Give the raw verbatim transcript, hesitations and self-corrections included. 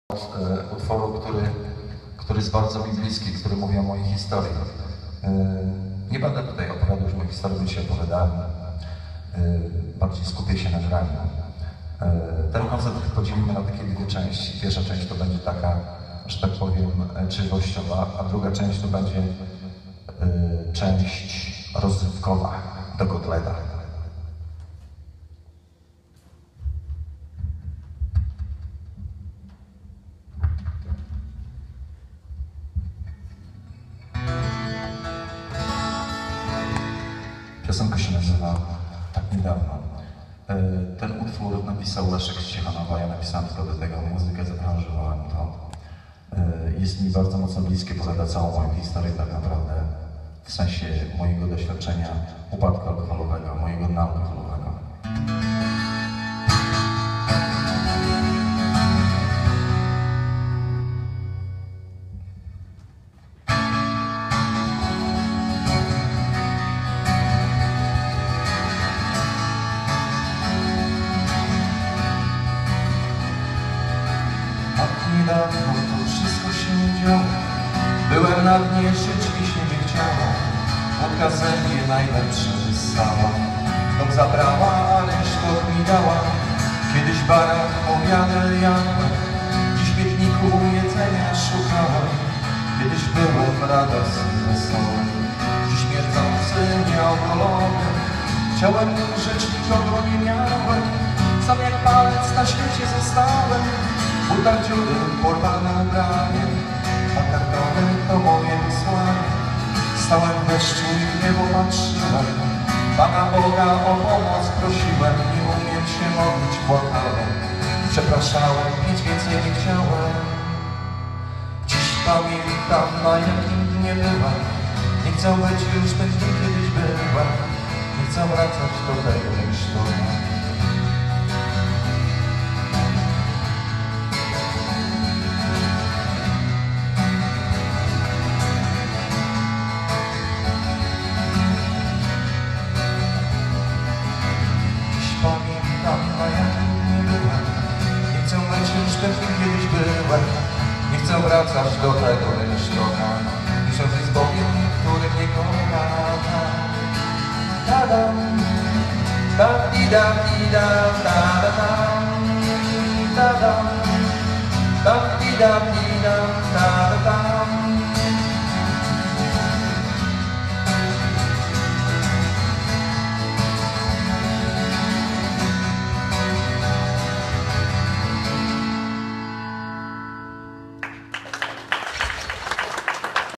e, utworu, który, który jest bardzo mi bliski, który mówi o mojej historii. E, nie będę tutaj opowiadał już mojej historii, bo dzisiaj opowiadałem. E, bardziej skupię się na graniu. E, ten koncert podzielimy na takie dwie części. Pierwsza część to będzie taka, że tak powiem, trzeźwościowa, a druga część to będzie e, część rozrywkowa do kotleta. Piosenka się nazywa Tak niedawno. Ten utwór napisał Leszek z Ciechanowa, ja napisałem tylko do tego muzykę, zaranżowałem to. Jest mi bardzo mocno bliskie, opowiada całą moją historię tak naprawdę, w sensie mojego doświadczenia upadku alkoholowego, mojego naalkoholowego. Niedawno to wszystko się działo. Byłem na dnie, żyć mi się nie chciało. Wódka ze mnie najlepsze wyssała. Dom zabrała, ale sztok mi dała. Kiedyś barak obiadę jadłem. Dziś w piwniku jedzenia szukałem. Kiedyś byłem rados i wesoły. Dziś śmierdzący, nieogolony. Chciałem umrzeć, nikogo nie miałem. Sam jak palec na świecie zostałem. W butach dziury, porwane ubranie, a kartony to moje wysłanie. Stałem w deszczu i w niebo patrzyłem. Pana Boga o pomoc prosiłem. Nie umiem się modlić, płakałem. Przepraszałem, pić więcej nie chciałem. Dziś pamiętam, na jakim dnie byłem. Nie chcę być już tym, kim kiedyś byłem. Nie chcę wracać do tego, niż to. Kiedyś byłem, nie chcę wracać do tego rynsztoka. Muszę żyć z Bogiem, który mnie kocha. Ta-dam, ta-di-dam-di-dam, ta-da-dam, ta-dam, ta-di-dam-di-dam, ta-da-dam.